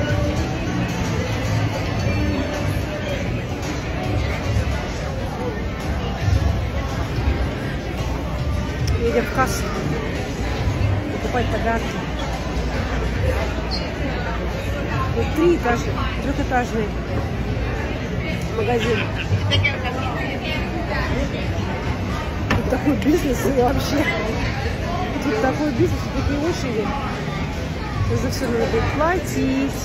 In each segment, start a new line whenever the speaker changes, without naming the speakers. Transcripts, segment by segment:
Едем в кассу покупать подарки. Вот трехэтажный магазин. Тут такой бизнес и вообще. Тут такой бизнес, такие очереди. За все надо будет платить.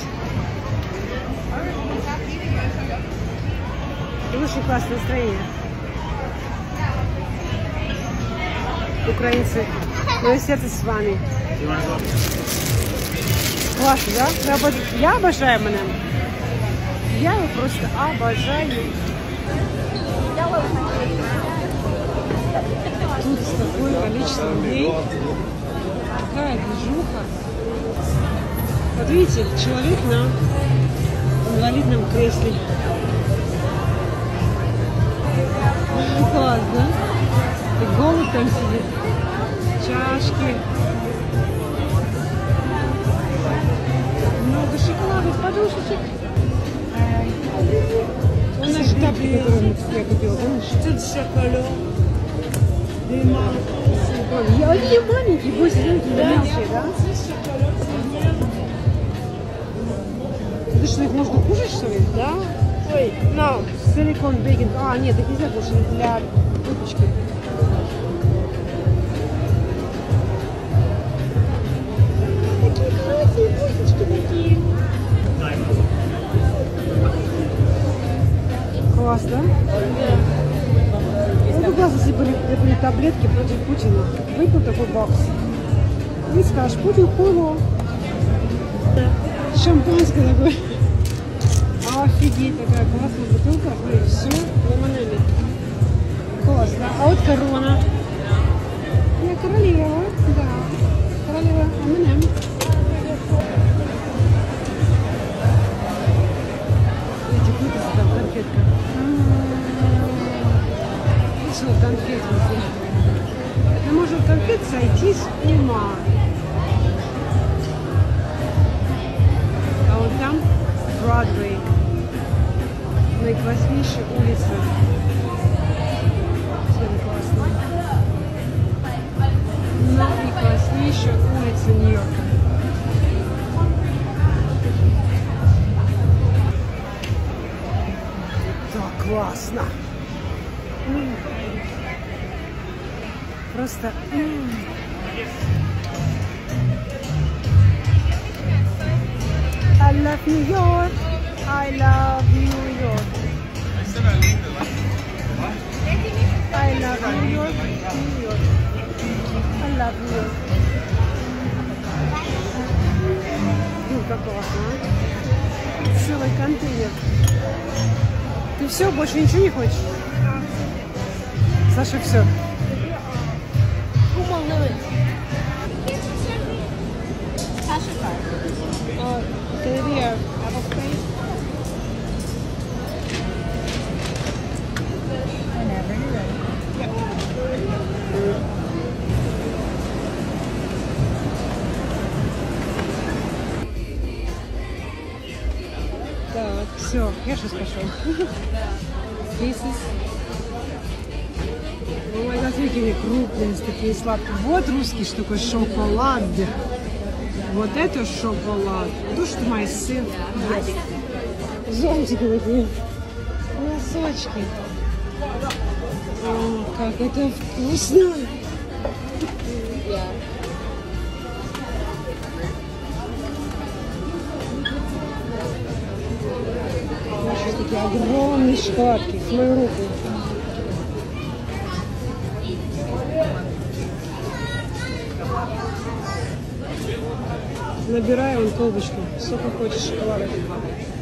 И очень классное настроение. Украинцы, мое сердце с вами. Классно, да? Я обожаю M&M. Я его просто обожаю. Тут такое количество людей. Такая движуха. Вот видите, человек на инвалидном кресле. Класс, да? И голубь там сидит. Чашки. Много шоколадных подушечек. У нас тапки, которые я купила, помнишь? Тут шоколад. Они маленькие, 8 мелкие, да? Ты что, их можно кушать, что ли? Да? Ой, no. Силикон, бейкинг. А, нет, их нельзя кушать для выпечки. Такие классные булочки такие. Класс, да? Ну, классно, если были таблетки против Путина. Выпил такой бакс. И скажешь, Путин хуйло. Шампанское такое. Офигеть, такая классная бутылка. И все, лимонами. Класс, да? А вот корона. Я королева, да. Королева M&M. Видите, крутится там конфетка. Что, конфет везде. Ну, может, конфет сойти с ума. А вот там Бродвей. Наикласснейшая улица. Сегодня классно. Наикласснейшая улица Нью-Йорка. Так классно. Просто I love New York. I love New York. I love New York. New York. I love New York. Как классно, а? Целый контейнер. Ты все, больше ничего не хочешь? Саша, все. Так, все, я сейчас пошел. Ой, смотрите, они крупные, такие сладкие. Вот русский, что такое шоколад. Вот это шоколад. То, что мой сын ест. Зонтики такие. Носочки. О, как это вкусно. Сейчас такие огромные шоколадки с мою руку. Набираю вон колбочку. Сколько хочешь шоколада.